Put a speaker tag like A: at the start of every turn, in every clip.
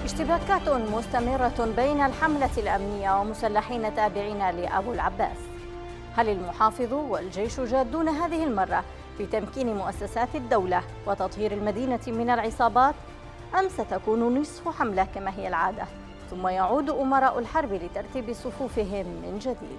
A: اشتباكات مستمرة بين الحملة الأمنية ومسلحين تابعين لأبو العباس. هل المحافظ والجيش جادون هذه المرة في تمكين مؤسسات الدولة وتطهير المدينة من العصابات؟ أم ستكون نصف حملة كما هي العادة ثم يعود أمراء الحرب لترتيب صفوفهم من جديد؟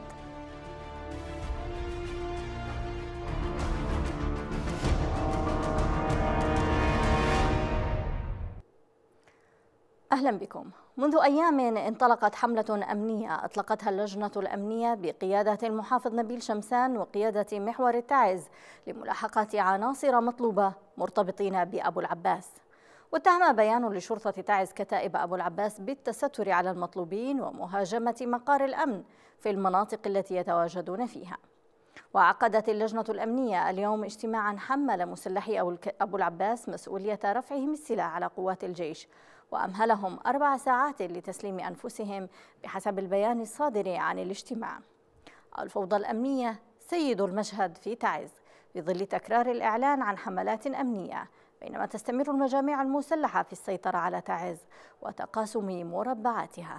A: أهلا بكم. منذ أيام انطلقت حملة أمنية أطلقتها اللجنة الأمنية بقيادة المحافظ نبيل شمسان وقيادة محور التعز لملاحقة عناصر مطلوبة مرتبطين بأبو العباس. واتهم بيان لشرطة تعز كتائب أبو العباس بالتستر على المطلوبين ومهاجمة مقار الأمن في المناطق التي يتواجدون فيها. وعقدت اللجنة الأمنية اليوم اجتماعا حمل مسلحي أبو العباس مسؤولية رفعهم السلاح على قوات الجيش، وأمهلهم 4 ساعات لتسليم أنفسهم بحسب البيان الصادر عن الاجتماع. الفوضى الأمنية سيد المشهد في تعز في ظل تكرار الإعلان عن حملات أمنية، بينما تستمر المجاميع المسلحة في السيطرة على تعز وتقاسم مربعاتها.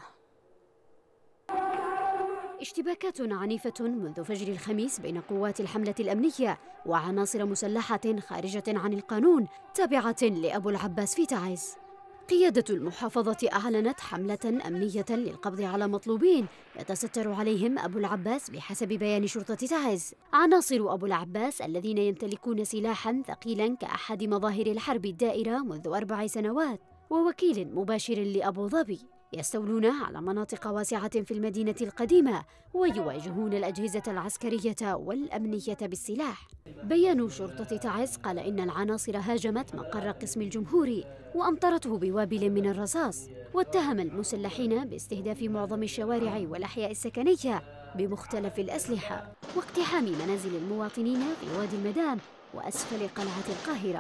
B: اشتباكات عنيفة منذ فجر الخميس بين قوات الحملة الأمنية وعناصر مسلحة خارجة عن القانون تابعة لأبو العباس في تعز. قيادة المحافظة أعلنت حملة أمنية للقبض على مطلوبين يتستر عليهم أبو العباس بحسب بيان شرطة تعز. عناصر أبو العباس الذين يمتلكون سلاحا ثقيلا كأحد مظاهر الحرب الدائرة منذ 4 سنوات ووكيل مباشر لأبو ظبي يستولون على مناطق واسعة في المدينة القديمة ويواجهون الأجهزة العسكرية والأمنية بالسلاح. بيان شرطة تعز قال إن العناصر هاجمت مقر قسم الجمهوري وأمطرته بوابل من الرصاص، واتهم المسلحين باستهداف معظم الشوارع والأحياء السكنية بمختلف الأسلحة واقتحام منازل المواطنين في وادي المدام وأسفل قلعة القاهرة.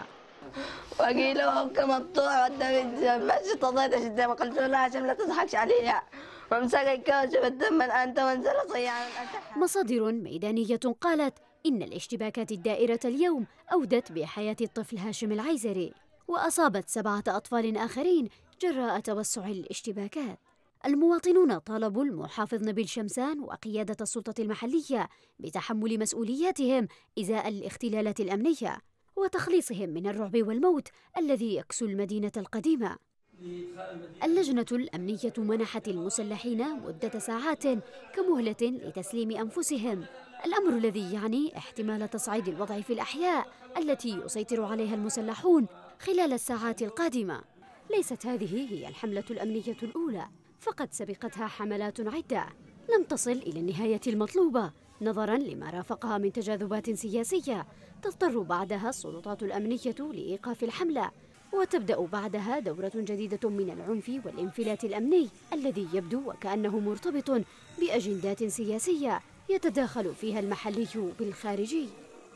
C: وقيلهم كمقطوع قدام الجمع تضيت قدام قلت لها عشان لا تضحكش عليها وامسك الكاش بالدم انت وانزل صياعا.
B: مصادر ميدانية قالت إن الاشتباكات الدائرة اليوم أودت بحياة الطفل هاشم العيزري وأصابت 7 أطفال آخرين جراء توسع الاشتباكات. المواطنون طالبوا المحافظ نبيل شمسان وقيادة السلطة المحلية بتحمل مسؤولياتهم إزاء الاختلالات الأمنية وتخليصهم من الرعب والموت الذي يكسو المدينة القديمة. اللجنة الأمنية منحت المسلحين مدة ساعات كمهلة لتسليم أنفسهم، الأمر الذي يعني احتمال تصعيد الوضع في الأحياء التي يسيطر عليها المسلحون خلال الساعات القادمة. ليست هذه هي الحملة الأمنية الأولى، فقد سبقتها حملات عدة لم تصل إلى النهاية المطلوبة نظراً لما رافقها من تجاذبات سياسية. تضطر بعدها السلطات الأمنية لإيقاف الحملة، وتبدأ بعدها دورة جديدة من العنف والانفلات الأمني الذي يبدو وكأنه مرتبط بأجندات سياسية يتداخل فيها المحلي بالخارجي.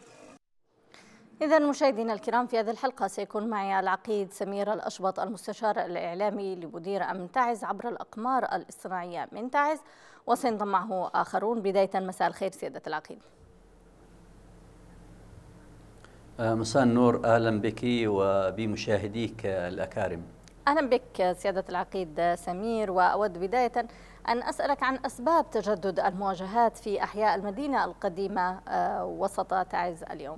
A: إذن مشاهدينا الكرام، في هذه الحلقة سيكون معي العقيد سمير الأشبط المستشار الإعلامي لمدير أمن تعز عبر الأقمار الاصطناعية من تعز، وسينضم معه آخرون. بداية مساء الخير سيادة العقيد.
D: مساء النور، أهلا بك وبمشاهديك الأكارم.
A: أهلا بك سيادة العقيد سمير، وأود بداية أن أسألك عن أسباب تجدد المواجهات في أحياء المدينة القديمة وسط تعز اليوم.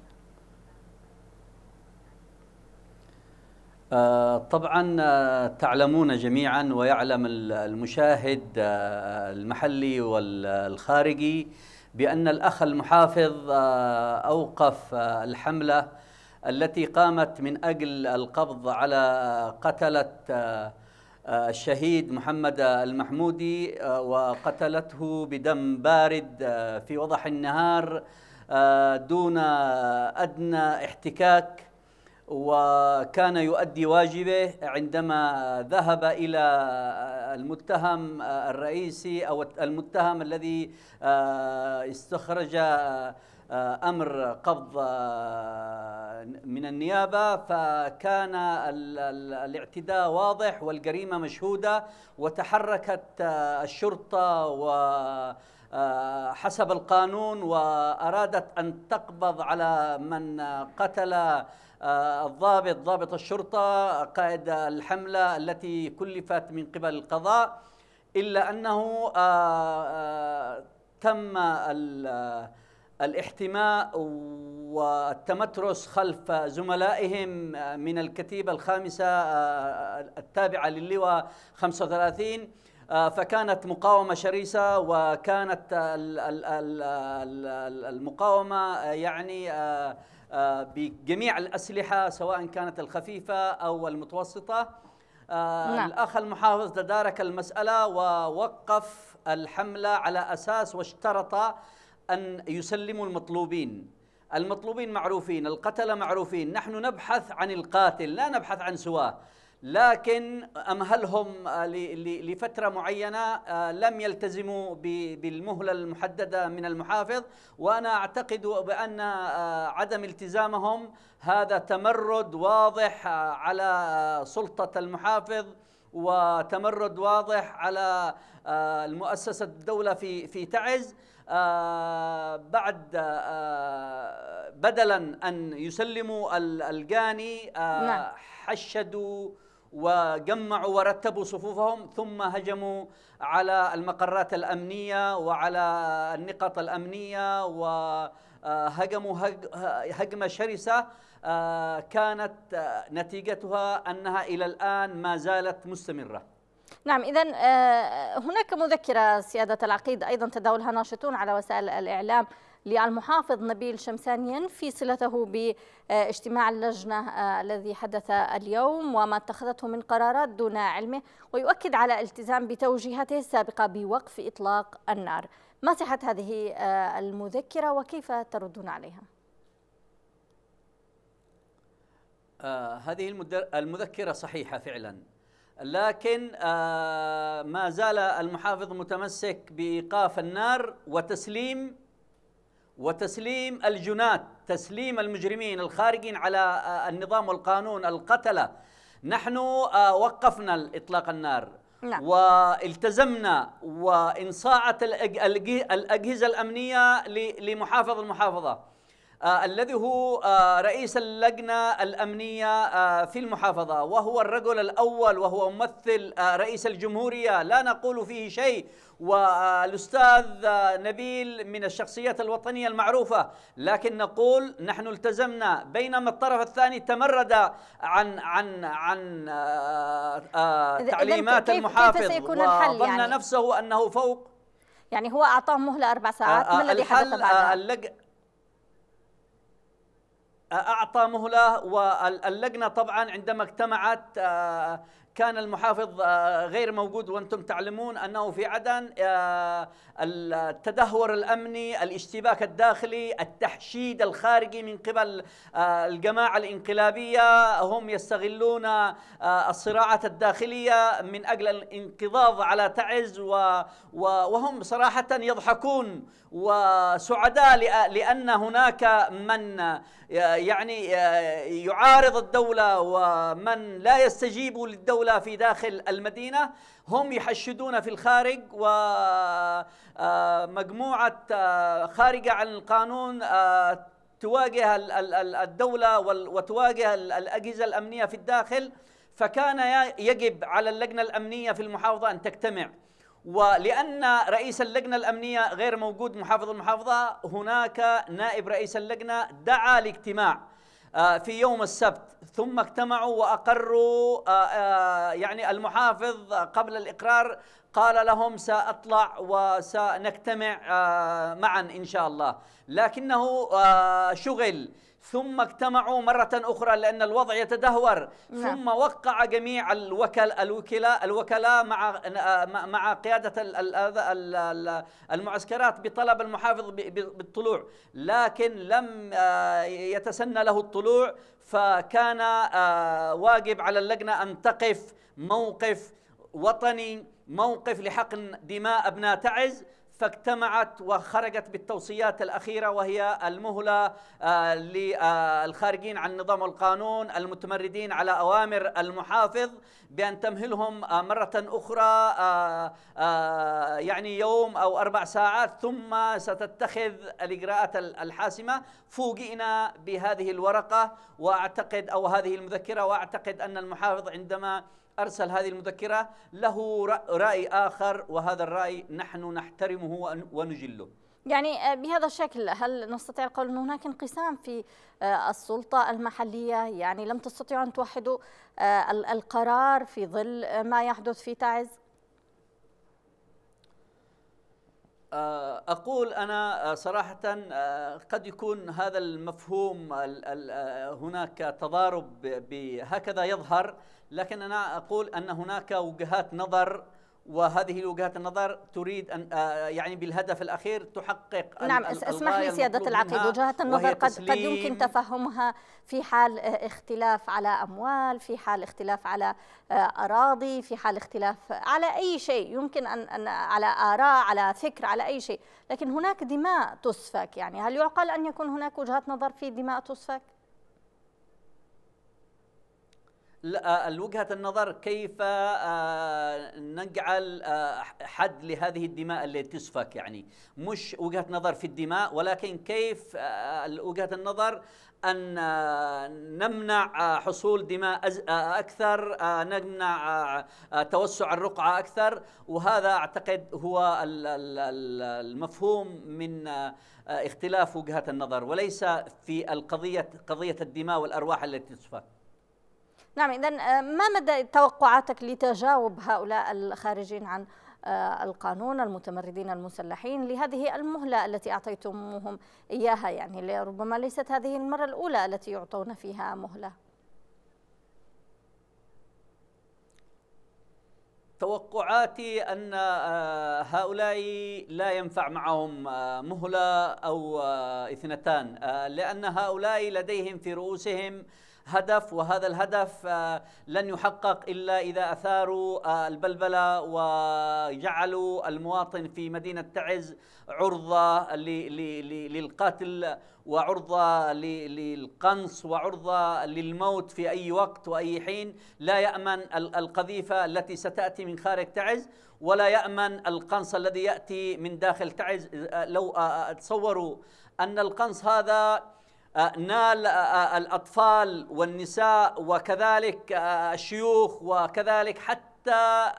D: طبعا تعلمون جميعا ويعلم المشاهد المحلي والخارجي بأن الأخ المحافظ أوقف الحملة التي قامت من أجل القبض على قتلة الشهيد محمد المحمودي، وقتلته بدم بارد في وضح النهار دون أدنى احتكاك، وكان يؤدي واجبه عندما ذهب إلى المتهم الرئيسي أو المتهم الذي استخرج أمر قبض من النيابة. فكان الاعتداء واضح والجريمة مشهودة، وتحركت الشرطة وحسب القانون وأرادت أن تقبض على من قتل ضابط الشرطة قائد الحملة التي كلفت من قبل القضاء، إلا أنه تم الاحتماء والتمترس خلف زملائهم من الكتيبة الخامسة التابعة للواء 35. فكانت مقاومة شرسة، وكانت المقاومة يعني بجميع الأسلحة سواء كانت الخفيفة أو المتوسطة. الأخ المحافظ تدارك المسألة ووقف الحملة على أساس واشترط أن يسلموا المطلوبين معروفين، القتلة معروفين، نحن نبحث عن القاتل لا نبحث عن سواه، لكن أمهلهم لفترة معينة، لم يلتزموا بالمهلة المحددة من المحافظ، وأنا أعتقد بأن عدم التزامهم هذا تمرد واضح على سلطة المحافظ، وتمرد واضح على المؤسسة الدولة في تعز. بعد بدلا أن يسلموا الجاني حشدوا وجمعوا ورتبوا صفوفهم، ثم هجموا على المقرات الأمنية وعلى النقاط الأمنية، وهجموا هجمة شرسة كانت نتيجتها أنها إلى الآن ما زالت مستمرة.
A: نعم، إذن هناك مذكرة سيادة العقيد أيضا تداولها ناشطون على وسائل الإعلام للمحافظ نبيل شمسان ينفي صلته باجتماع اللجنة الذي حدث اليوم وما اتخذته من قرارات دون علمه، ويؤكد على الالتزام بتوجيهاته السابقة بوقف إطلاق النار. ما صحة هذه المذكرة وكيف تردون عليها؟
D: هذه المذكرة صحيحة فعلا، لكن ما زال المحافظ متمسك بإيقاف النار وتسليم الجنات، تسليم المجرمين الخارجين على النظام والقانون القتلة. نحن وقفنا إطلاق النار، نعم، والتزمنا، وإن صاعت الأجهزة الأمنية لمحافظ المحافظة الذي هو رئيس اللجنة الأمنية في المحافظة، وهو الرجل الأول وهو ممثل رئيس الجمهورية، لا نقول فيه شيء، والأستاذ نبيل من الشخصيات الوطنية المعروفة، لكن نقول نحن التزمنا، بينما الطرف الثاني تمرد عن تعليمات المحافظ وظن نفسه أنه فوق.
A: يعني هو أعطاه مهلة 4 ساعات، ما الذي حدث بعدها؟
D: أعطى مهلة، واللجنة طبعا عندما اجتمعت كان المحافظ غير موجود، وأنتم تعلمون أنه في عدن التدهور الأمني، الاشتباك الداخلي، التحشيد الخارجي من قبل الجماعة الانقلابية، هم يستغلون الصراعات الداخلية من أجل الانقضاض على تعز، وهم صراحة يضحكون وسعداء لأن هناك من يعني يعارض الدولة ومن لا يستجيب للدولة في داخل المدينة، هم يحشدون في الخارج، ومجموعة خارجة عن القانون تواجه الدولة وتواجه الأجهزة الأمنية في الداخل. فكان يجب على اللجنة الأمنية في المحافظة أن تجتمع، ولأن رئيس اللجنة الأمنية غير موجود محافظ المحافظة، هناك نائب رئيس اللجنة دعا لاجتماع في يوم السبت، ثم اجتمعوا وأقروا. يعني المحافظ قبل الإقرار قال لهم سأطلع وسنجتمع معا إن شاء الله، لكنه شغل، ثم اجتمعوا مرة أخرى لأن الوضع يتدهور، ثم وقع جميع الوكلاء مع قيادة المعسكرات بطلب المحافظ بالطلوع، لكن لم يتسنى له الطلوع، فكان واجب على اللجنة أن تقف موقف وطني، موقف لحقن دماء أبناء تعز. فاجتمعت وخرجت بالتوصيات الأخيرة، وهي المهلة للخارجين عن النظام والقانون المتمردين على أوامر المحافظ بأن تمهلهم مرة أخرى يعني يوم أو 4 ساعات، ثم ستتخذ الإجراءات الحاسمة. فوجئنا بهذه الورقة وأعتقد أو هذه المذكرة، وأعتقد أن المحافظ عندما أرسل هذه المذكرة له رأي آخر، وهذا الرأي نحن نحترمه ونجله.
A: يعني بهذا الشكل هل نستطيع القول أن هناك انقسام في السلطة المحلية؟ يعني لم تستطيعوا أن توحدوا القرار في ظل ما يحدث في تعز؟
D: أقول أنا صراحة قد يكون هذا المفهوم هناك تضارب هكذا يظهر، لكن أنا أقول أن هناك وجهات نظر، وهذه الوجهات النظر تريد أن يعني بالهدف الأخير تحقق.
A: نعم، اسمح لي سيادة العقيد، وجهات النظر قد يمكن تفهمها في حال اختلاف على أموال، في حال اختلاف على أراضي، في حال اختلاف على أي شيء، يمكن أن على آراء، على فكر، على أي شيء، لكن هناك دماء تسفك. يعني هل يعقل أن يكون هناك وجهات نظر في دماء تسفك؟
D: لا، الوجهة النظر كيف نجعل حد لهذه الدماء التي تسفك، يعني مش وجهة نظر في الدماء، ولكن كيف وجهة النظر أن نمنع حصول دماء أكثر، نمنع توسع الرقعة أكثر. وهذا أعتقد هو المفهوم من اختلاف وجهات النظر، وليس في قضية الدماء والأرواح التي تسفك.
A: نعم، إذن ما مدى توقعاتك لتجاوب هؤلاء الخارجين عن القانون المتمردين المسلحين لهذه المهلة التي أعطيتموهم إياها؟ يعني ربما ليست هذه المرة الأولى التي يعطون فيها مهلة.
D: توقعاتي أن هؤلاء لا ينفع معهم مهلة أو 2، لأن هؤلاء لديهم في رؤوسهم هدف، وهذا الهدف لن يحقق إلا إذا أثاروا البلبلة وجعلوا المواطن في مدينة تعز عرضة للقتل، وعرضة للقنص، وعرضة للموت في أي وقت وأي حين. لا يأمن القذيفة التي ستأتي من خارج تعز، ولا يأمن القنص الذي يأتي من داخل تعز. لو تصوروا أن القنص هذا نال الأطفال والنساء وكذلك الشيوخ وكذلك حتى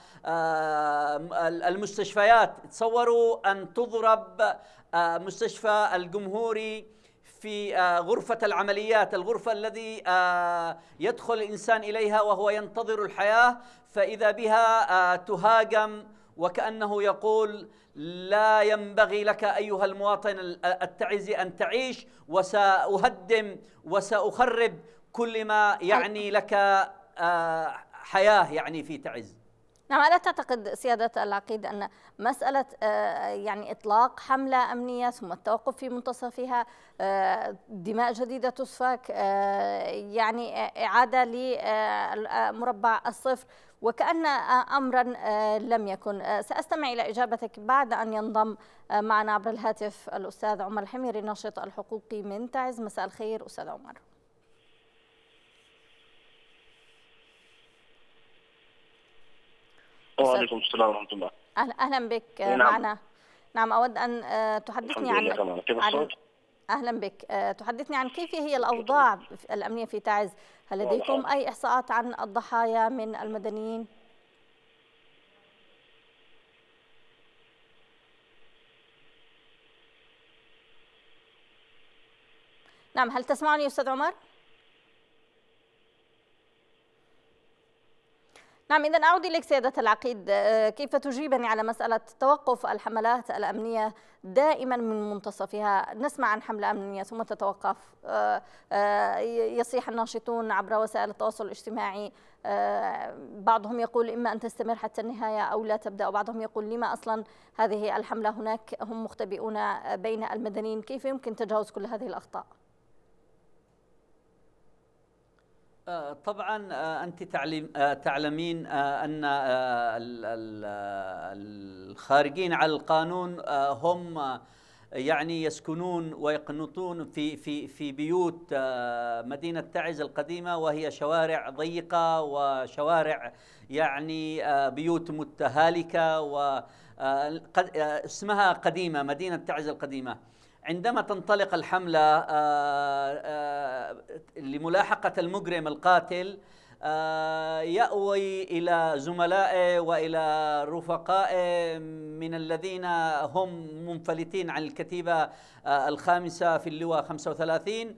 D: المستشفيات. تصوروا أن تضرب مستشفى الجمهوري في غرفة العمليات، الغرفة الذي يدخل الإنسان إليها وهو ينتظر الحياة، فإذا بها تهاجم، وكأنه يقول لا ينبغي لك أيها المواطن التعزي أن تعيش، وسأهدم وسأخرب كل ما يعني لك حياة يعني في تعز.
A: نعم، ألا تعتقد سيادة العقيد أن مسألة يعني إطلاق حملة أمنية ثم التوقف في منتصفها، دماء جديدة تسفك، يعني إعادة لمربع الصفر، وكأن أمرا لم يكن؟ سأستمع إلى إجابتك بعد أن ينضم معنا عبر الهاتف الأستاذ عمر الحميري الناشط الحقوقي من تعز. مساء الخير أستاذ عمر.
E: وعليكم السلام ورحمة الله.
A: أهلا بك معنا. نعم، أود أن تحدثني عن أهلا بك، تحدثني عن كيف هي الأوضاع الأمنية في تعز. هل لديكم أي إحصاءات عن الضحايا من المدنيين؟ نعم، هل تسمعني أستاذ عمر؟ نعم، إذن أعود إليك سيادة العقيد، كيف تجيبني على مسألة توقف الحملات الأمنية دائما من منتصفها؟ نسمع عن حملة أمنية ثم تتوقف، يصيح الناشطون عبر وسائل التواصل الاجتماعي، بعضهم يقول إما أن تستمر حتى النهاية أو لا تبدأ، وبعضهم يقول لما أصلا هذه الحملة، هناك هم مختبئون بين المدنيين. كيف يمكن تجاوز كل هذه الأخطاء؟
D: طبعا أنت تعلمين أن الخارجين على القانون هم يعني يسكنون ويقنطون في بيوت مدينة تعز القديمة، وهي شوارع ضيقة وشوارع يعني بيوت متهالكة، واسمها قديمة، مدينة تعز القديمة. عندما تنطلق الحملة لملاحقة المجرم القاتل، يأوي إلى زملائه وإلى رفقائه من الذين هم منفلتين عن الكتيبة الخامسة في اللواء 35،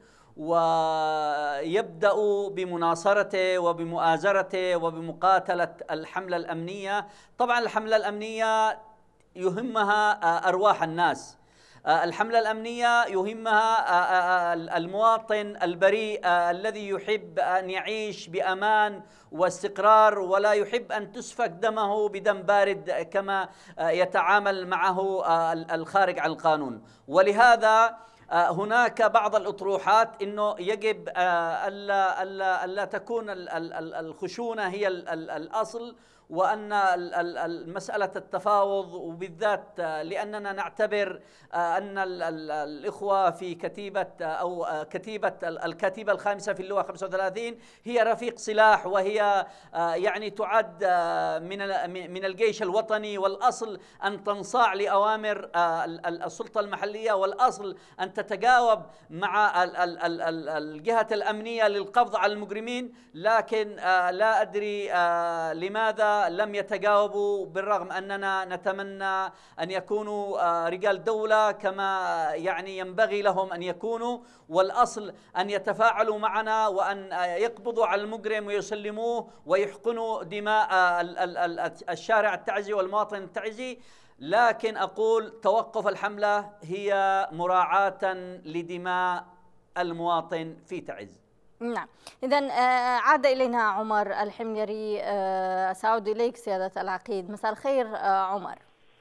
D: ويبدأ بمناصرته وبمؤازرته وبمقاتلة الحملة الأمنية. طبعا الحملة الأمنية يهمها أرواح الناس، الحملة الأمنية يهمها المواطن البريء الذي يحب أن يعيش بأمان واستقرار، ولا يحب أن تسفك دمه بدم بارد كما يتعامل معه الخارج عن القانون. ولهذا هناك بعض الأطروحات أنه يجب ألا تكون الخشونة هي الأصل، وأن مسألة التفاوض، وبالذات لأننا نعتبر أن الإخوة في كتيبة أو الكتيبة الخامسة في اللواء 35 هي رفيق سلاح، وهي يعني تعد من الجيش الوطني، والأصل أن تنصاع لأوامر السلطة المحلية، والأصل أن تتجاوب مع الجهة الأمنية للقبض على المجرمين. لكن لا أدري لماذا لم يتجاوبوا، بالرغم أننا نتمنى أن يكونوا رجال دولة كما يعني ينبغي لهم أن يكونوا، والأصل أن يتفاعلوا معنا وأن يقبضوا على المجرم ويسلموه ويحقنوا دماء الشارع التعزي والمواطن التعزي. لكن أقول توقف الحملة هي مراعاة لدماء المواطن في تعز.
A: نعم، إذن عاد إلينا عمر الحميري. سأعود إليك سيادة العقيد. مساء الخير عمر.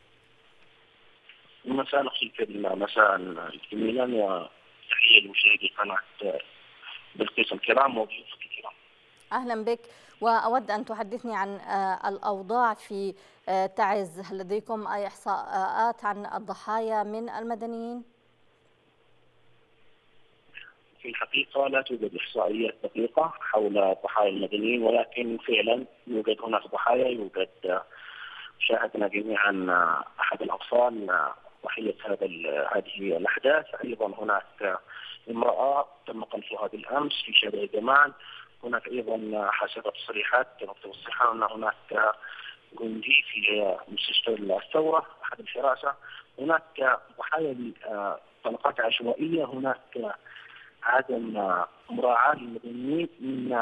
E: مساء الخير في المساء الجميلا، وتحية لمشاهدي قناة بلقيس الكرام وضيوفك الكرام.
A: أهلا بك، وأود أن تحدثني عن الأوضاع في تعز. هل لديكم أي إحصاءات عن الضحايا من المدنيين؟
E: في الحقيقة لا توجد إحصائيات دقيقة حول ضحايا المدنيين، ولكن فعلا يوجد هناك ضحايا. شاهدنا جميعا أحد الأطفال ضحية هذه الأحداث. أيضا هناك امرأة تم قنصها بالأمس في شارع جمال. هناك أيضا حسب تصريحات مكتب الصحة أن هناك جندي في مستشفى الثورة أحد الحراسة. هناك ضحايا طلقات عشوائية. هناك عدم مراعاة للمدنيين.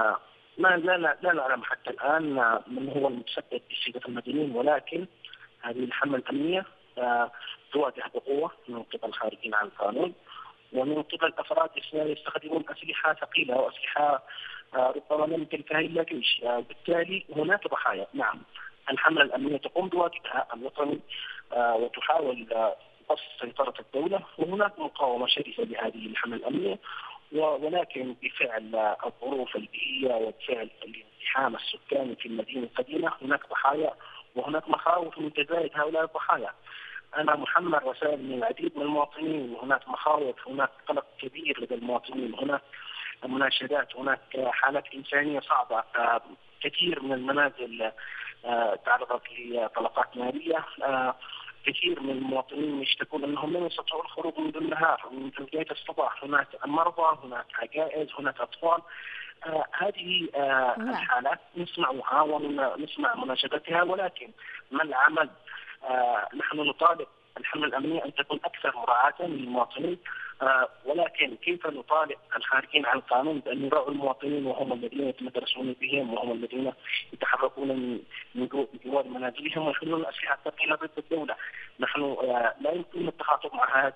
E: لا نعلم حتى الآن من هو المتسبب بصيغة المدنيين، ولكن هذه الحملة الأمنية تواجه بقوة من قبل الخارجين عن القانون، ومن قبل أفراد يستخدمون أسلحة ثقيلة وأسلحة ربما لم تنتهي إلا جيش. بالتالي هناك ضحايا. نعم، الحملة الأمنية تقوم بواجبها الوطني وتحاول قص سيطرة الدولة، وهناك مقاومة شرسة لهذه الحملة الأمنية، ولكن بفعل الظروف البيئية وبفعل الازدحام السكاني في المدينة القديمة هناك ضحايا، وهناك مخاوف من تزايد هؤلاء الضحايا. أنا محمل رسائل من العديد من المواطنين، وهناك مخاوف، هناك قلق كبير لدى المواطنين، هناك مناشدات، هناك حالات إنسانية صعبة. كثير من المنازل تعرضت لطلقات نارية. كثير من المواطنين يشتكون انهم لم يستطيعوا الخروج منذ النهار منذ بداية الصباح. هناك مرضى، هناك عجائز، هناك اطفال. هذه الحالات نسمعها ونسمع مناشدتها، ولكن ما العمل؟ نحن نطالب الحملة الأمنية أن تكون أكثر مراعاة للمواطنين، ولكن كيف نطالب الخارجين عن القانون بأن يراعوا المواطنين وهم الذين يتمدرسون بهم، وهم الذين يتحركون من جوار منازلهم ويحملون الأسلحة الثقيلة ضد الدولة؟ نحن لا يمكن التخاطب مع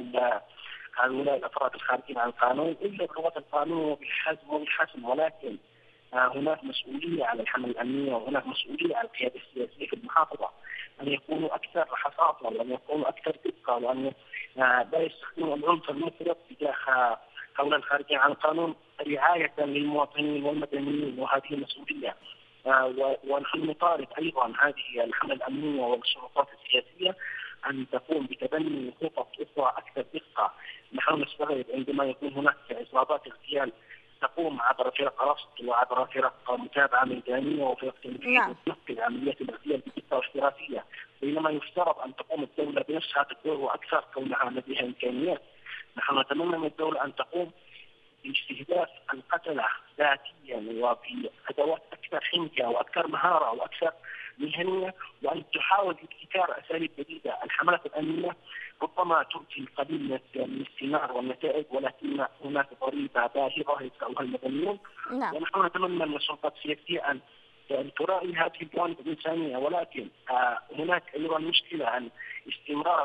E: هؤلاء الأفراد الخارجين عن القانون إلا بلغة القانون وبالحزم، ولكن هناك مسؤولية على الحملة الأمنية، وهناك مسؤولية على القيادة السياسية في المحافظة أن يكونوا أكثر حصافة، وأن يكونوا أكثر دقة، وأن لا يستخدموا العنف المفرط تجاه هؤلاء الخارجين عن القانون رعاية للمواطنين والمدنيين، وهذه مسؤولية. ونحن نطالب أيضا هذه الحملة الأمنية والسلطات السياسية أن تقوم بتبني خطط أخرى أكثر دقة. نحن نستغرب عندما يكون هناك عصابات اغتيال تقوم عبر فرق رصد وعبر فرق متابعة ميدانية وفرق تنفيذ تنفذ عمليات الاغتيال بدقة واحترافية، بينما يفترض أن تقوم الدولة بنفس هذا الدور وأكثر كونها لديها إمكانيات. نحن نتمنى من الدولة أن تقوم باستهداف القتلة ذاتيا وبأدوات أكثر حنكة وأكثر مهارة وأكثر مهنية، وأن تحاول ابتكار أساليب جديدة. الحملات الأمنية ربما تؤتي القليل من الثمار والنتائج، ولكن هناك ضريبة باهظة يدفعها المدنيون. ونحن نتمنى من السلطات السياسية أن تراعي هذه الجوانب الإنسانية، ولكن هناك أيضا مشكلة عن استمرار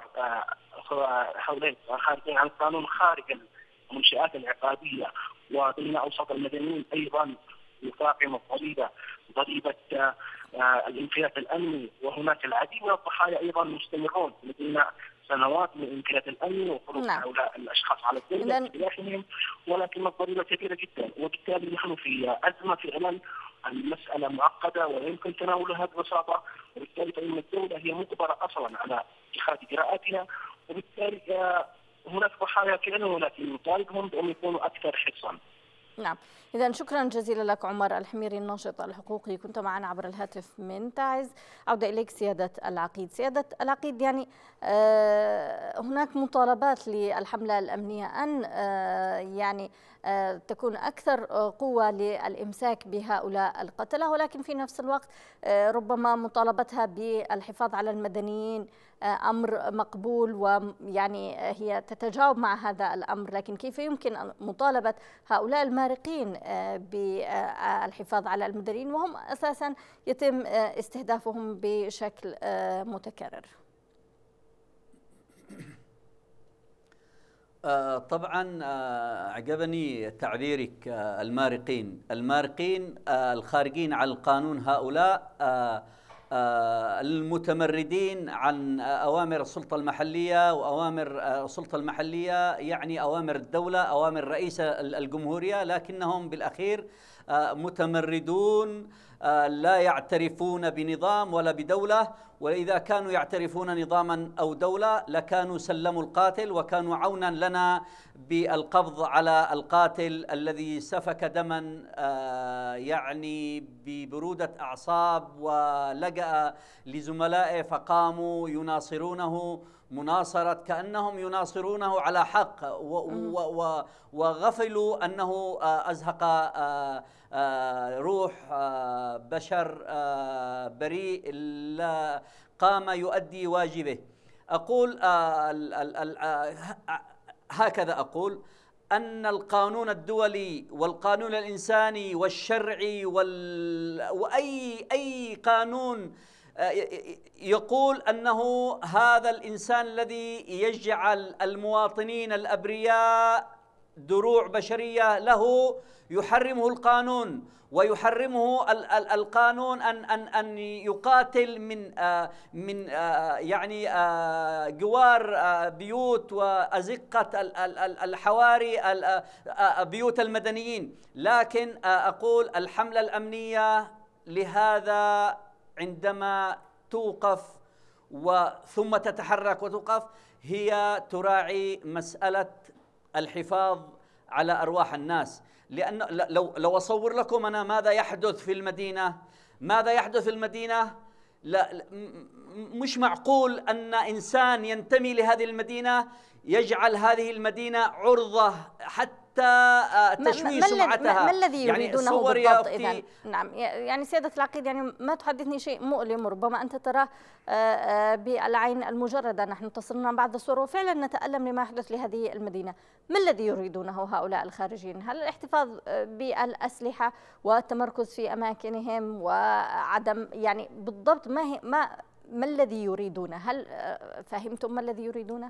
E: هؤلاء الخارجين عن القانون خارج المنشآت العقابية وبين أوساط المدنيين. أيضا يقاوم ضريبة الانفلات الأمني، وهناك العديد من الضحايا أيضا مستمرون لدينا سنوات من الانفلات الأمني وخروج هؤلاء الأشخاص على الدولة بسلاحهم، ولكن الضريبة كبيرة جدا. وبالتالي نحن في أزمة فعلا، المسألة معقدة ولا يمكن تناولها ببساطة، وبالتالي فإن الدولة هي مجبرة أصلا على اتخاذ إجراءاتها، وبالتالي هناك ضحايا فعلا، ولكن نطالبهم بأن يكونوا أكثر حرصا.
A: نعم، إذا شكرا جزيلا لك عمر الحميري الناشط الحقوقي، كنت معنا عبر الهاتف من تعز. عودة إليك سيادة العقيد. سيادة العقيد، يعني هناك مطالبات للحملة الأمنية أن يعني تكون أكثر قوة للإمساك بهؤلاء القتلة، ولكن في نفس الوقت ربما مطالبتها بالحفاظ على المدنيين أمر مقبول، ويعني هي تتجاوب مع هذا الأمر، لكن كيف يمكن مطالبة هؤلاء المارقين بالحفاظ على المدنيين وهم أساسا يتم استهدافهم بشكل متكرر؟
D: طبعا عجبني تعبيرك. المارقين الخارجين عن القانون، هؤلاء المتمردين عن أوامر السلطة المحلية، وأوامر السلطة المحلية يعني أوامر الدولة، أوامر رئيس الجمهورية، لكنهم بالأخير متمردون لا يعترفون بنظام ولا بدولة، وإذا كانوا يعترفون نظاما أو دولة لكانوا سلموا القاتل وكانوا عونا لنا بالقبض على القاتل الذي سفك دما يعني ببرودة أعصاب، ولجأ لزملائه فقاموا يناصرونه مناصرة كأنهم يناصرونه على حق، وغفلوا أنه أزهق روح بشر بريء لا قام يؤدي واجبه. أقول هكذا أقول أن القانون الدولي والقانون الإنساني والشرعي وأي قانون يقول أنه هذا الإنسان الذي يجعل المواطنين الأبرياء دروع بشرية له يحرمه القانون، ويحرمه القانون أن يقاتل من يعني جوار بيوت وأزقة الحواري بيوت المدنيين. لكن أقول الحملة الأمنية لهذا عندما توقف ثم تتحرك وتوقف هي تراعي مسألة الحفاظ على أرواح الناس. لأن لو أصور لكم أنا ماذا يحدث في المدينة، لا مش معقول أن إنسان ينتمي لهذه المدينة يجعل هذه المدينة عرضة حتى تشويه سمعتها.
A: ما الذي يريدونه بالضبط إذن؟ نعم، يعني سيادة العقيد، يعني ما تحدثني شيء مؤلم ربما أنت تراه بالعين المجردة. نحن تصلنا بعض الصور وفعلا نتألم لما يحدث لهذه المدينة. ما الذي يريدونه هؤلاء الخارجين؟ هل الاحتفاظ بالأسلحة والتمركز في أماكنهم وعدم، يعني بالضبط ما الذي يريدونه؟ هل فهمتم ما الذي يريدونه؟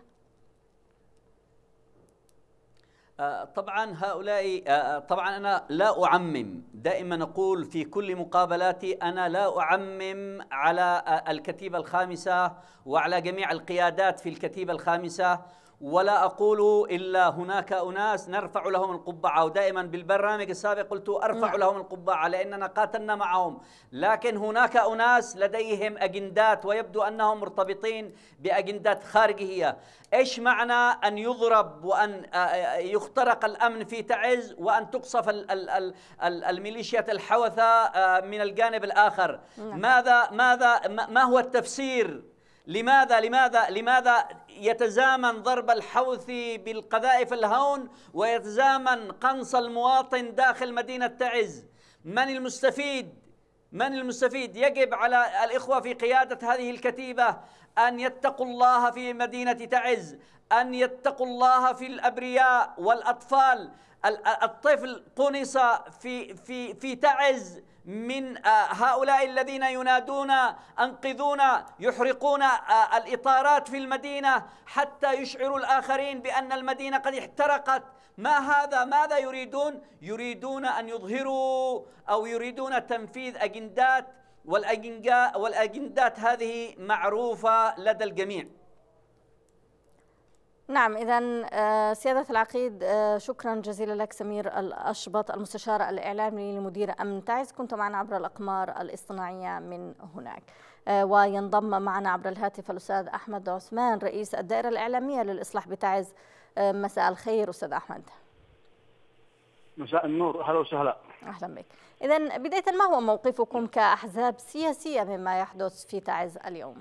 D: طبعا هؤلاء طبعا أنا لا أعمم، دائما أقول في كل مقابلاتي أنا لا أعمم على الكتيبة الخامسة وعلى جميع القيادات في الكتيبة الخامسة، ولا أقول إلا هناك أناس نرفع لهم القبعة، ودائما بالبرنامج السابق قلت أرفع لهم القبعة لأننا قاتلنا معهم، لكن هناك أناس لديهم أجندات ويبدو أنهم مرتبطين بأجندات خارجية. إيش معنى أن يضرب وأن يخترق الأمن في تعز وأن تقصف الميليشيات الحوثة من الجانب الآخر؟ ما هو التفسير؟ لماذا يتزامن ضرب الحوثي بالقذائف الهون ويتزامن قنص المواطن داخل مدينة تعز؟ من المستفيد؟ يجب على الإخوة في قيادة هذه الكتيبة أن يتقوا الله في مدينة تعز، أن يتقوا الله في الأبرياء والأطفال. الطفل قنص في تعز من هؤلاء الذين ينادون أنقذونا، يحرقون الإطارات في المدينة حتى يشعروا الآخرين بأن المدينة قد احترقت. ما هذا؟ ماذا يريدون؟ يريدون أن يظهروا أو يريدون تنفيذ أجندات، والأجندات هذه معروفة لدى الجميع.
A: نعم، إذن سيادة العقيد، شكرا جزيلا لك. سمير الأشبط، المستشار الإعلامي لمدير أمن تعز، كنت معنا عبر الأقمار الاصطناعية من هناك. وينضم معنا عبر الهاتف الأستاذ أحمد عثمان، رئيس الدائرة الإعلامية للإصلاح بتعز. مساء الخير أستاذ أحمد.
F: مساء النور، أهلا وسهلا.
A: أهلا بك. إذن بداية، ما هو موقفكم كأحزاب سياسية مما يحدث في تعز اليوم؟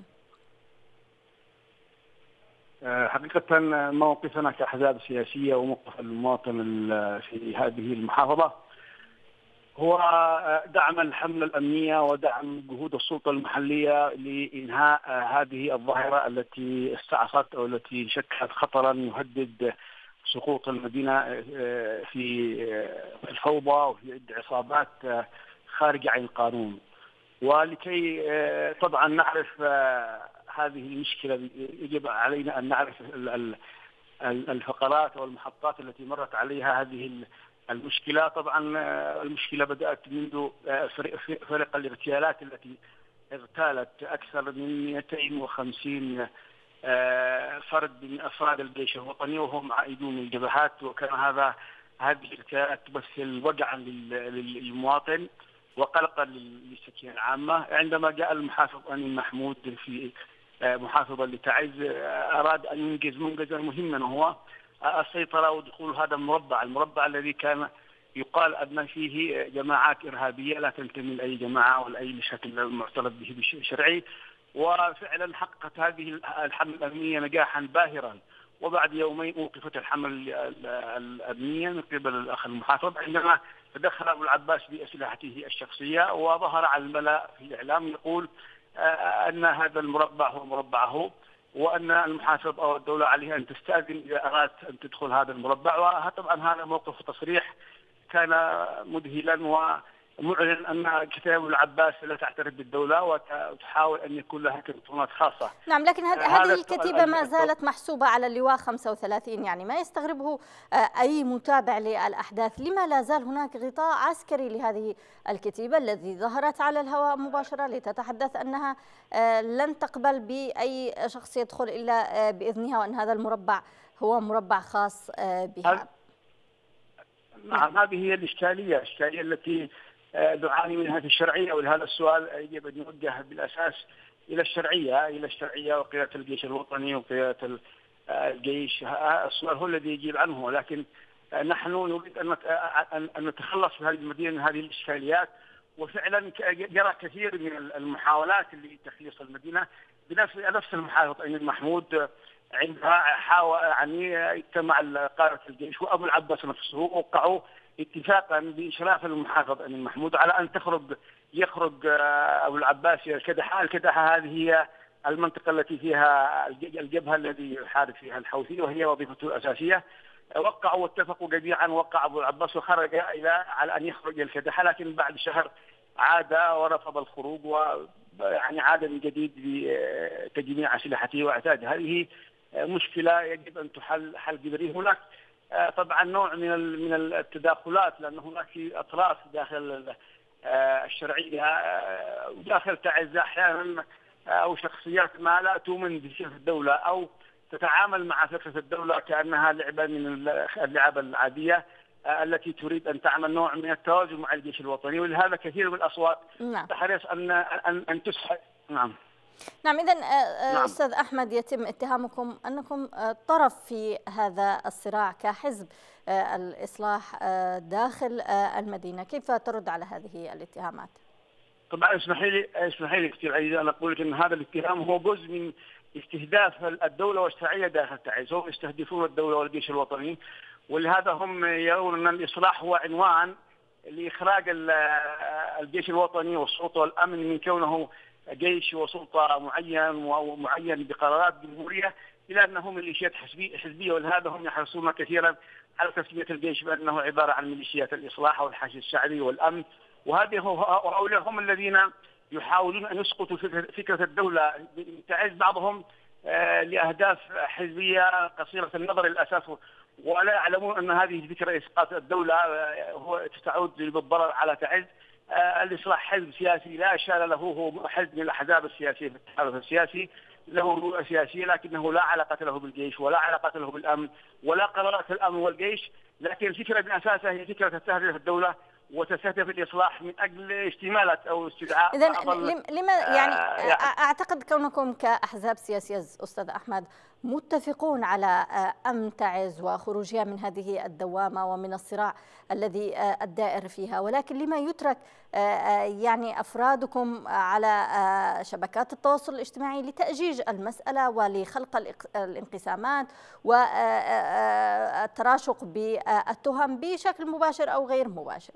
F: حقيقة موقفنا كأحزاب سياسية وموقف المواطن في هذه المحافظة هو دعم الحملة الأمنية ودعم جهود السلطة المحلية لإنهاء هذه الظاهرة التي استعصت أو التي شكلت خطرا يهدد سقوط المدينة في الفوضى وفي عصابات خارجة عن القانون. ولكي طبعا نعرف هذه المشكلة يجب علينا أن نعرف الفقرات والمحطات التي مرت عليها هذه المشكلة. طبعا المشكلة بدأت منذ فرق الاغتيالات التي اغتالت أكثر من 250 فرد من أفراد الجيش الوطني وهم عائدون من الجبهات، وكان هذه الاغتيالات تمثل وجعا للمواطن وقلقا للسكينة العامة. عندما جاء المحافظ أمين محمود في محافظة لتعز أراد أن ينجز منجزا مهما، وهو السيطرة ودخول هذا المربع الذي كان يقال أن فيه جماعات إرهابية لا تنتمي لأي جماعة ولا أي شكل معترف به بالشرعي. وفعلا حققت هذه الحملة الأمنية نجاحا باهرا، وبعد يومين أوقفت الحملة الأمنية من قبل الأخ المحافظ عندما تدخل أبو العباس بأسلحته الشخصية وظهر على الملأ في الإعلام يقول أن هذا المربع هو مربعه، وأن المحافظ أو الدولة عليها أن تستأذن إذا أرادت أن تدخل هذا المربع. وطبعا هذا موقف تصريح كان مذهلا ومعلن أن كتاب العباس لا تعترف بالدولة وتحاول أن يكون لها كنتونات خاصة.
A: نعم، لكن هذه الكتيبة ما زالت محسوبة على اللواء 35، يعني ما يستغربه أي متابع للأحداث. لما لا زال هناك غطاء عسكري لهذه الكتيبة الذي ظهرت على الهواء مباشرة لتتحدث أنها لن تقبل بأي شخص يدخل إلا بإذنها، وأن هذا المربع هو مربع خاص بها؟
F: نعم، هذه هي الإشكالية التي نعاني منها في الشرعية، ولهذا السؤال يجب أن يوجه بالأساس إلى الشرعية وقيادة الجيش الوطني وقيادة الجيش. السؤال هو الذي يجيب عنه، لكن نحن نريد أن نتخلص في هذه المدينة من هذه الإشكاليات. وفعلا جرى كثير من المحاولات لتخليص المدينة بنفس المحافظ أمين محمود عندها حاول يعني اجتمع قادة الجيش وأبو العباس نفسه وقعوا اتفاقا بإشراف المحافظ أمين محمود على أن يخرج أبو العباس إلى الكدحة. هذه هي المنطقة التي فيها الجبهة الذي يحارب فيها الحوثي وهي وظيفته الأساسية. وقعوا واتفقوا جميعا، وقع أبو العباس وخرج على أن يخرج إلى الكدحة، لكن بعد شهر عاد ورفض الخروج ويعني عاد من جديد بتجميع أسلحته وعتاده. هذه مشكلة يجب أن تحل حل جذري. هناك طبعا نوع من التداخلات، لأن هناك أطراف داخل الشرعية وداخل تعز أحيانا أو شخصيات ما لا تؤمن بسياسة الدولة أو تتعامل مع فكرة الدولة كأنها لعبة من اللعب العادية التي تريد أن تعمل نوع من التوازن مع الجيش الوطني، ولهذا كثير من الأصوات تحرص أن تسحب. نعم.
A: نعم، إذن أستاذ أحمد، يتم اتهامكم أنكم طرف في هذا الصراع كحزب الإصلاح داخل المدينة، كيف ترد على هذه الاتهامات؟
F: طبعا اسمحي لي كثير عزيزي أن أقول لك أن هذا الاتهام هو جزء من استهداف الدولة والشرعية داخل تعز. هم يستهدفون الدولة والجيش الوطني، ولهذا هم يرون أن الإصلاح هو عنوان لإخراج الجيش الوطني والسلطة والأمن من كونه جيش وسلطة معين بقرارات جمهورية إلى أنه ميليشيات حزبية. ولهذا هم يحرصون كثيرا على تسمية الجيش بأنه عبارة عن ميليشيات الإصلاح والحشد الشعبي والأمن، وهؤلاء هم الذين يحاولون أن يسقطوا فكرة الدولة تعز، بعضهم لأهداف حزبية قصيرة النظر للأساس، ولا يعلمون أن هذه الفكرة إسقاط الدولة هو تعود بالضرر على تعز. الإصلاح حزب سياسي لا شأن له، هو حزب من الأحزاب السياسية في التحالف السياسي، له رؤية سياسية لكنه لا علاقة له بالجيش ولا علاقة له بالأمن ولا قرارات الأمن والجيش. لكن الفكرة من أساسها هي فكرة تستهدف الدولة وتستهدف الإصلاح من أجل استمالة أو استدعاء.
A: إذن لما يعني أعتقد كونكم كأحزاب سياسية أستاذ أحمد متفقون على أمن تعز وخروجها من هذه الدوامة ومن الصراع الذي الدائر فيها، ولكن لما يترك يعني أفرادكم على شبكات التواصل الاجتماعي لتأجيج المسألة ولخلق الانقسامات والتراشق بالتهم بشكل مباشر أو غير مباشر؟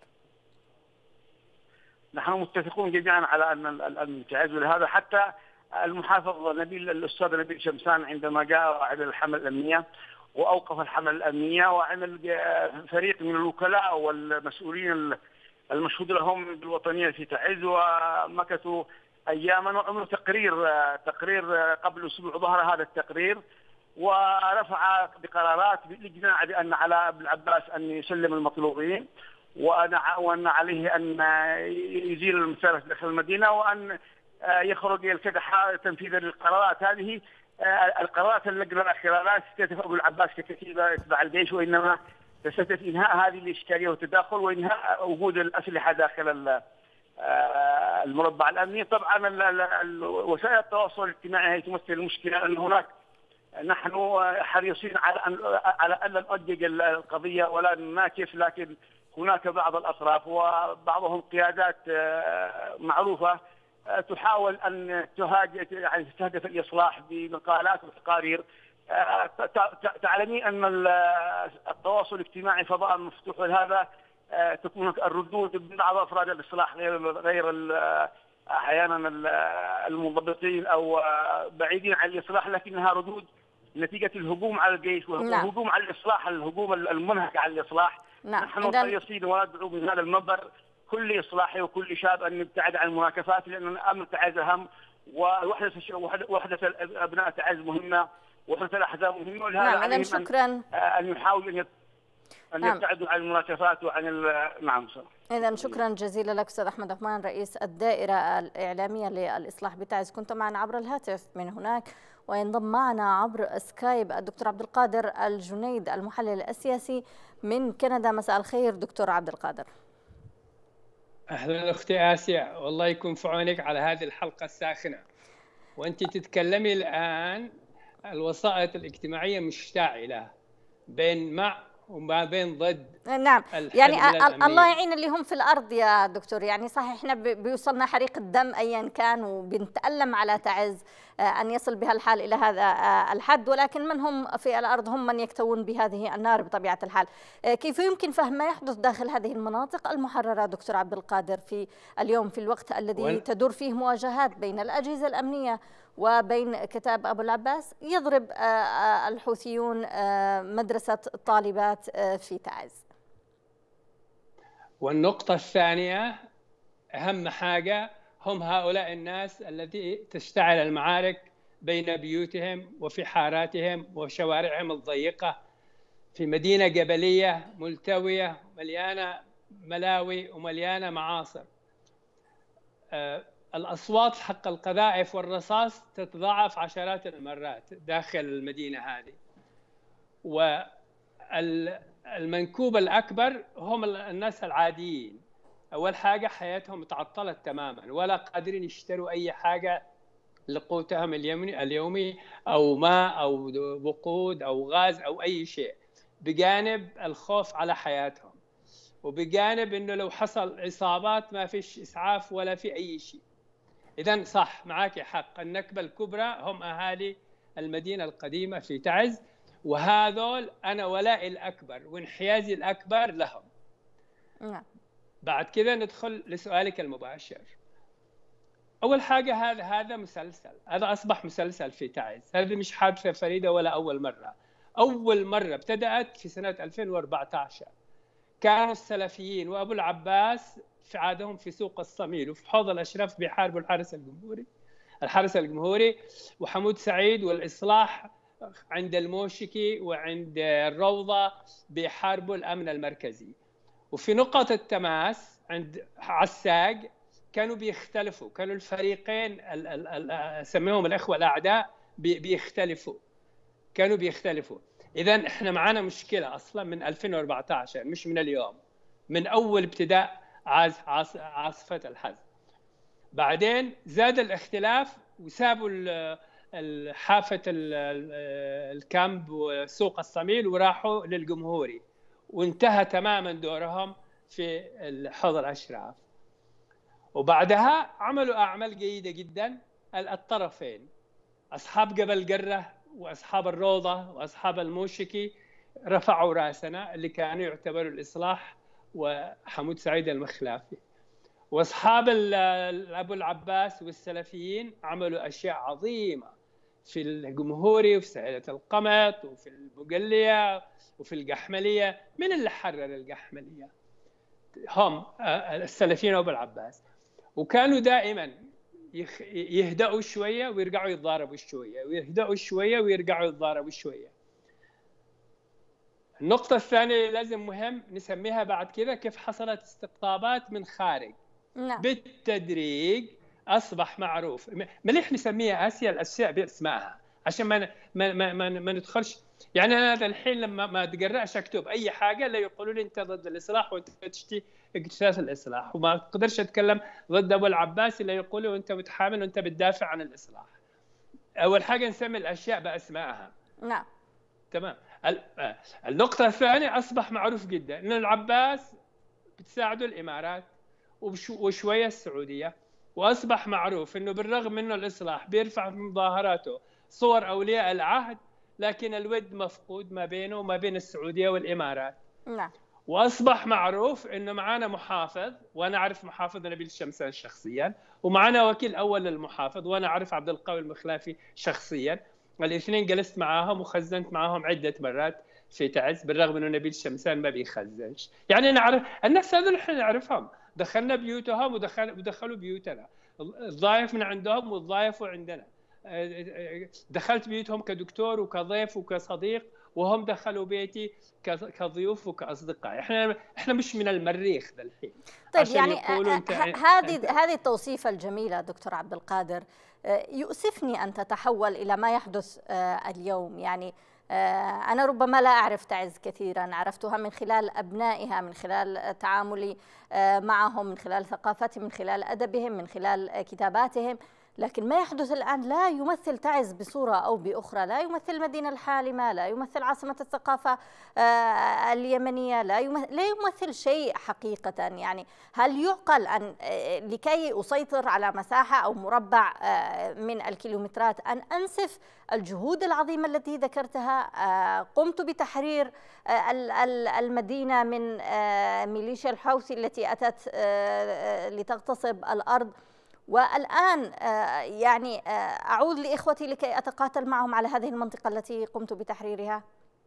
F: نحن متفقون جميعا على أن الأمن تعز، ولهذا حتى المحافظ الأستاذ نبيل شمسان عندما جاء وعمل الحملة الأمنية وأوقف الحملة الأمنية وعمل فريق من الوكلاء والمسؤولين المشهود لهم بالوطنية في تعز، ومكثوا أياما وعملوا تقرير قبل أسبوع ظهر هذا التقرير، ورفع بقرارات بالإجماع بأن على ابن العباس أن يسلم المطلوبين، وأن عليه أن يزيل المسارح داخل المدينة، وأن يخرج يلتقي تنفيذا للقرارات هذه. القرارات اللجنة الأخيرة لا تستهدف أبو العباس ككتيبة تبع الجيش، وإنما تستهدف إنهاء هذه الإشكالية والتداخل وإنهاء وجود الأسلحة داخل المربع الأمني. طبعا وسائل التواصل الاجتماعي هي تمثل المشكلة، أن هناك نحن حريصين على أن لا نؤجج القضية ولا نناكف، لكن هناك بعض الأطراف وبعضهم قيادات معروفة تحاول أن يعني تستهدف الإصلاح بمقالات وتقارير. تعلمين أن التواصل الاجتماعي فضاء مفتوح، ولهذا تكون الردود من بعض أفراد الإصلاح غير أحيانا المنضبطين أو بعيدين عن الإصلاح، لكنها ردود نتيجة الهجوم على الجيش والهجوم على الإصلاح، الهجوم المنهك على الإصلاح. نحن حريصين وندعو من هذا المنبر كل إصلاحي وكل شاب أن يبتعد عن المناكفات، لأن أمن تعز أهم، ووحدة أبناء تعز مهمة، وحدة الأحزاب مهمة، ولهذا عليهم أن يحاولوا أن يبتعدوا عن المناكفات وعن نعم.
A: إذن شكرا جزيلا لك أستاذ أحمد عثمان، رئيس الدائرة الإعلامية للإصلاح بتعز، كنت معنا عبر الهاتف من هناك. وينضم معنا عبر سكايب الدكتور عبد القادر الجنيد المحلل السياسي من كندا. مساء الخير دكتور عبد القادر.
G: أهلا أختي آسيا، والله يكون في عونك على هذه الحلقة الساخنة. وأنت تتكلمي الآن الوسائط الاجتماعية مشتعلة بين مع وما بين ضد.
A: نعم، يعني الله يعين اللي هم في الأرض يا دكتور. يعني صحيح احنا بيوصلنا حريق الدم أيا كان، وبنتألم على تعز أن يصل بها الحال إلى هذا الحد، ولكن من هم في الأرض هم من يكتوون بهذه النار بطبيعة الحال. كيف يمكن فهم ما يحدث داخل هذه المناطق المحررة دكتور عبد القادر في اليوم، في الوقت الذي تدور فيه مواجهات بين الأجهزة الأمنية وبين كتاب أبو العباس؟ يضرب الحوثيون مدرسة طالبات في تعز.
G: والنقطة الثانية أهم حاجة هم هؤلاء الناس التي تشتعل المعارك بين بيوتهم وفي حاراتهم وشوارعهم الضيقة في مدينة جبلية ملتوية مليانة ملاوي ومليانة معاصر. الأصوات حق القذائف والرصاص تتضاعف عشرات المرات داخل المدينة هذه. والمنكوب الأكبر هم الناس العاديين. أول حاجة حياتهم تعطلت تماما، ولا قادرين يشتروا أي حاجة لقوتهم اليومي، أو ماء أو وقود أو غاز أو أي شيء، بجانب الخوف على حياتهم، وبجانب إنه لو حصل إصابات ما فيش إسعاف ولا في أي شيء. إذن صح، معك حق، النكبة الكبرى هم أهالي المدينة القديمة في تعز، وهذول أنا ولائي الأكبر وانحيازي الأكبر لهم.
A: نعم.
G: بعد كذا ندخل لسؤالك المباشر. أول حاجة هذا مسلسل، هذا أصبح مسلسل في تعز، هذه مش حادثة فريدة ولا أول مرة. أول مرة ابتدأت في سنة 2014، كانوا السلفيين وأبو العباس في عادهم في سوق الصميل وفي حوض الأشراف بيحاربوا الحرس الجمهوري، وحمود سعيد والإصلاح عند الموشكي وعند الروضة بيحاربوا الأمن المركزي. وفي نقطة التماس عند عساق كانوا بيختلفوا، كانوا الفريقين سميهم الأخوة الأعداء كانوا بيختلفوا. إذن إحنا معانا مشكلة أصلا من 2014، مش من اليوم، من أول ابتداء عاصفة الحزم. بعدين زاد الاختلاف وسابوا حافة الكامب وسوق الصميل وراحوا للجمهوري، وانتهى تماما دورهم في حوض الأشراف. وبعدها عملوا أعمال جيدة جدا الطرفين، أصحاب جبل قرة وأصحاب الروضة وأصحاب الموشكي رفعوا راسنا، اللي كانوا يعتبروا الإصلاح وحمود سعيد المخلافي، وأصحاب أبو العباس والسلفيين عملوا أشياء عظيمة في الجمهوري وفي سهيلة القمط وفي البقلية وفي القحملية. من اللي حرر القحملية؟ هم السلفيين وأبو العباس. وكانوا دائما يهدأوا شوية ويرجعوا يتضاربوا شوية، ويهدأوا شوية ويرجعوا يتضاربوا شوية. النقطة الثانية لازم مهم نسميها بعد كذا، كيف حصلت استقطابات من خارج.
A: نعم.
G: بالتدريج أصبح معروف، مليح نسميها آسيا الأشياء باسمها عشان ما ندخلش. يعني أنا الحين لما ما أتقرأش أكتب أي حاجة لا يقولوا لي أنت ضد الإصلاح وأنت تشتي اجتثاث الإصلاح، وما أقدرش أتكلم ضد أبو العباس إلا يقولوا أنت متحامل وأنت بتدافع عن الإصلاح. أول حاجة نسمي الأشياء بأسمائها.
A: نعم.
G: تمام. النقطة الثانية، أصبح معروف جدا أن العباس بتساعده الإمارات وشوية السعودية، وأصبح معروف أنه بالرغم أنه الإصلاح بيرفع في مظاهراته صور أولياء العهد، لكن الود مفقود ما بينه وما بين السعودية والإمارات.
A: نعم.
G: وأصبح معروف أنه معنا محافظ، وأنا أعرف محافظ نبيل شمسان شخصيا، ومعنا وكيل أول للمحافظ وأنا أعرف عبد القوي المخلافي شخصيا. الاثنين جلست معاهم وخزنت معاهم عدة مرات في تعز، بالرغم أنه نبيل شمسان ما بيخزنش. يعني نعرف الناس هذول احنا نعرفهم، دخلنا بيوتهم ودخلوا بيوتنا، الضايف من عندهم والضايفوا عندنا. دخلت بيوتهم كدكتور وكضيف وكصديق، وهم دخلوا بيتي كضيوف وكأصدقاء. احنا مش من المريخ ذا الحين.
A: طيب يعني هذه التوصيفة الجميلة دكتور عبد القادر يؤسفني أن تتحول إلى ما يحدث اليوم. يعني أنا ربما لا أعرف تعز كثيرا، عرفتها من خلال أبنائها، من خلال تعاملي معهم، من خلال ثقافتهم، من خلال أدبهم، من خلال كتاباتهم، لكن ما يحدث الآن لا يمثل تعز بصورة أو بأخرى، لا يمثل المدينة الحالمة، لا يمثل عاصمة الثقافة اليمنية، لا يمثل شيء حقيقة. يعني هل يعقل أن لكي أسيطر على مساحة أو مربع من الكيلومترات أن أنسف الجهود العظيمة التي ذكرتها؟ قمت بتحرير المدينة من ميليشيا الحوثي التي أتت لتغتصب الأرض، والآن يعني أعود لإخوتي لكي أتقاتل معهم على هذه المنطقة التي قمت بتحريرها.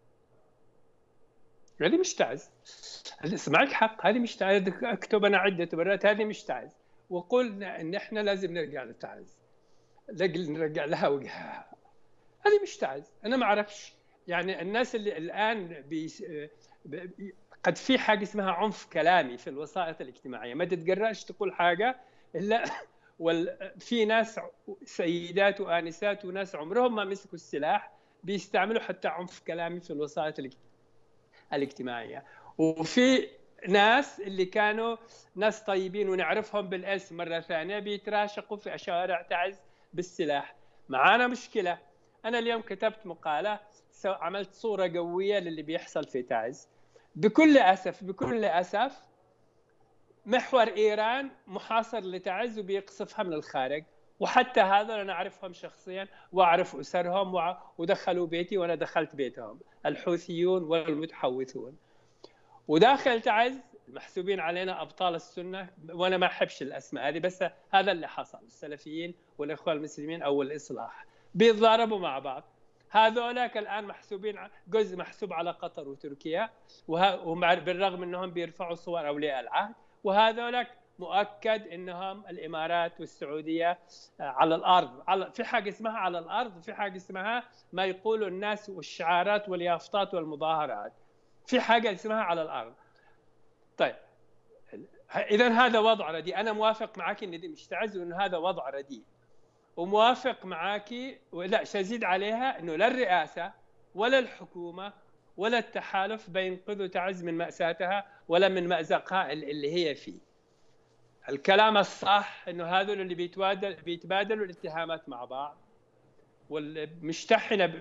G: هذه مش تعز، معك حق، هذه مش تعز. أكتب أنا عدة مرات هذه مش تعز، وقلنا إن إحنا لازم نرجع لتعز، نرجع لها وجهها. هذه مش تعز. أنا ما أعرفش، يعني الناس اللي الآن قد في حاجة اسمها عنف كلامي في الوسائط الاجتماعية، ما تتجرأش تقول حاجة إلا في ناس سيدات وآنسات وناس عمرهم ما مسكوا السلاح بيستعملوا حتى عنف كلامي في الوسائل الاجتماعية. وفي ناس اللي كانوا ناس طيبين ونعرفهم بالاسم مرة ثانية بيتراشقوا في شوارع تعز بالسلاح. معانا مشكلة. أنا اليوم كتبت مقالة، عملت صورة قوية للي بيحصل في تعز. بكل أسف محور إيران محاصر لتعز وبيقصفها من الخارج، وحتى هذا أنا أعرفهم شخصيا وأعرف أسرهم ودخلوا بيتي وأنا دخلت بيتهم، الحوثيون والمتحوثون. وداخل تعز محسوبين علينا أبطال السنة، وأنا ما أحبش الأسماء هذه، بس هذا اللي حصل. السلفيين والإخوة المسلمين أو الإصلاح بيتضاربوا مع بعض. هذولاك الآن محسوبين، جزء محسوب على قطر وتركيا، بالرغم أنهم بيرفعوا صور أولياء العهد، وهذولاك مؤكد أنهم الإمارات والسعودية على الأرض. في حاجة اسمها على الأرض، وفي حاجة اسمها ما يقولوا الناس والشعارات واليافطات والمظاهرات، في حاجة اسمها على الأرض. طيب إذا هذا وضع رديء. أنا موافق معك إن دي مش تعز وإن هذا وضع رديء، وموافق معك ولا شزيد عليها إنه لا الرئاسة ولا الحكومة ولا التحالف بينقذوا تعز من مأساتها ولا من مأزقها اللي هي فيه. الكلام الصح إنه هذول اللي بيتبادلوا الاتهامات مع بعض، والمشتعلة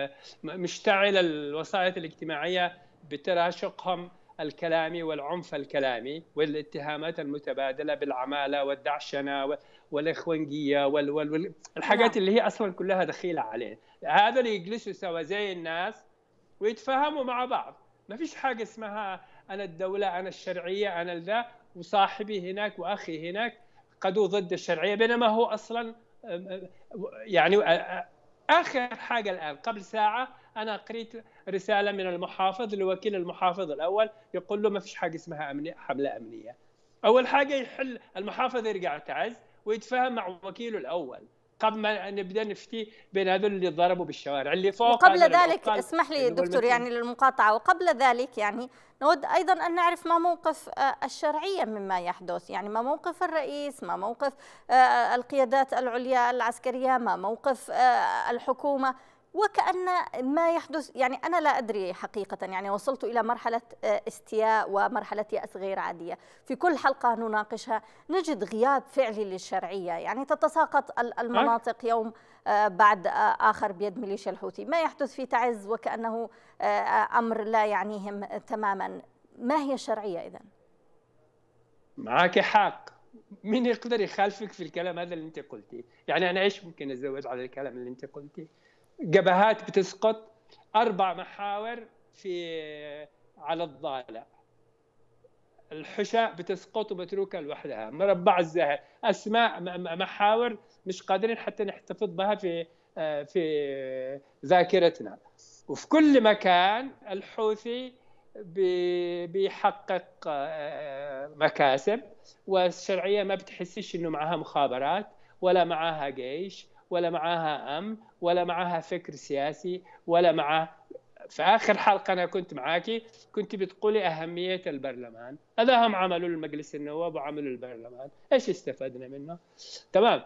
G: الوسائل الاجتماعية بتراشقهم الكلامي والعنف الكلامي والاتهامات المتبادلة بالعمالة والدعشنة والإخوانجية والحاجات اللي هي أصلا كلها دخيلة عليه. هذا اللي يجلسوا سوا زي الناس ويتفاهموا مع بعض. ما فيش حاجة اسمها أنا الدولة، أنا الشرعية، أنا ذا، وصاحبي هناك وأخي هناك قدوا ضد الشرعية، بينما هو أصلا يعني آخر حاجة الآن قبل ساعة أنا قريت رسالة من المحافظ لوكيل المحافظ الأول يقول له ما فيش حاجة اسمها حملة أمنية. أول حاجة يحل المحافظ يرجع تعز ويتفاهم مع وكيله الأول قبل ما نبدأ نفتي بين هذول اللي ضربوا بالشوارع اللي فوق.
A: وقبل ذلك اسمح لي دكتور يعني للمقاطعة، وقبل ذلك يعني نود أيضا أن نعرف ما موقف الشرعية مما يحدث، يعني ما موقف الرئيس، ما موقف القيادات العليا العسكرية، ما موقف الحكومة. وكأن ما يحدث يعني أنا لا أدري حقيقة، يعني وصلت إلى مرحلة استياء ومرحلة يأس غير عادية. في كل حلقة نناقشها نجد غياب فعلي للشرعية، يعني تتساقط المناطق يوم بعد آخر بيد ميليشيا الحوثي. ما يحدث في تعز وكأنه أمر لا يعنيهم تماما. ما هي الشرعية إذن؟
G: معك حق. مين يقدر يخالفك في الكلام هذا اللي أنت قلتيه؟ يعني أنا إيش ممكن أزود على الكلام اللي أنت قلتيه؟ جبهات بتسقط، 4 محاور على الضالع، الحشاء بتسقط ومتروكه لوحدها، مربع الزهر، اسماء محاور مش قادرين حتى نحتفظ بها في ذاكرتنا. وفي كل مكان الحوثي بيحقق مكاسب، والشرعيه ما بتحسش انه معها مخابرات ولا معها جيش ولا معها أمن ولا معها فكر سياسي ولا معها. في آخر حلقة أنا كنت معاكي كنت بتقولي أهمية البرلمان. هذا هم عملوا المجلس النواب وعملوا البرلمان، إيش استفدنا منه؟ تمام.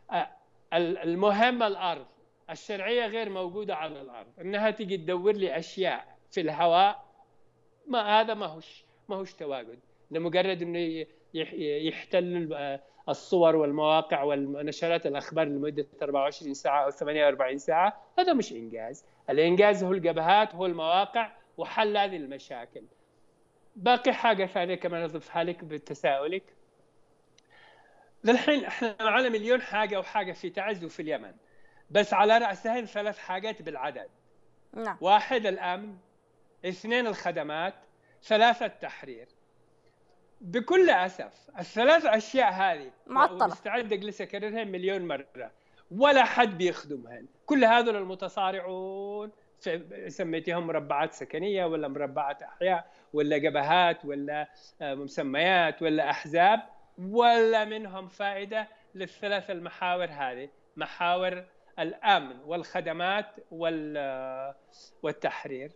G: المهم الأرض، الشرعية غير موجودة على الأرض، إنها تيجي تدور لي أشياء في الهواء، هذا ما هوش تواجد، لمجرد إنه يحتل الصور والمواقع والنشرات الأخبار لمدة 24 ساعة أو 48 ساعة. هذا مش إنجاز. الإنجاز هو الجبهات، هو المواقع، وحل هذه المشاكل. باقي حاجة ثانية كمان أضيفها لك بتساؤلك. للحين إحنا معنا مليون حاجة وحاجة في تعز وفي اليمن، بس على رأسهن 3 حاجات بالعدد.
A: نعم.
G: 1 الأمن، 2 الخدمات، 3 التحرير. بكل أسف ال3 أشياء هذه
A: معطلة،
G: مستعد أجلس أكررها مليون مرة، ولا حد بيخدمهن. كل هذول المتصارعون سميتهم مربعات سكنية ولا مربعات أحياء ولا جبهات ولا مسميات ولا أحزاب، ولا منهم فائدة لل3 المحاور هذه، محاور الأمن والخدمات والتحرير،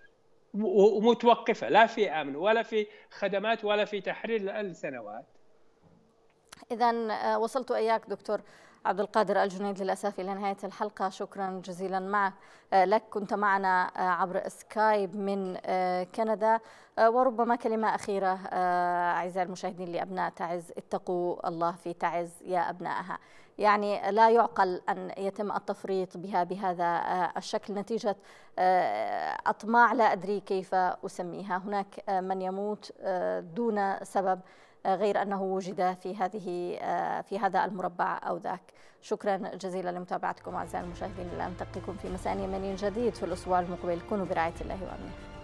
G: ومتوقفة، لا في أمن ولا في خدمات ولا في تحرير لسنوات.
A: إذن وصلت إياك دكتور عبد القادر الجنيد للأسف إلى نهاية الحلقة. شكرا جزيلا لك، كنت معنا عبر سكايب من كندا. وربما كلمة أخيرة أعزائي المشاهدين لأبناء تعز: اتقوا الله في تعز يا أبنائها. يعني لا يعقل أن يتم التفريط بها بهذا الشكل نتيجة أطماع لا أدري كيف أسميها. هناك من يموت دون سبب غير أنه وجد في هذا المربع أو ذاك. شكرا جزيلا لمتابعتكم أعزائي المشاهدين. نلتقيكم في مساء يمني جديد في الأسبوع المقبل. كونوا برعاية الله وأمنه.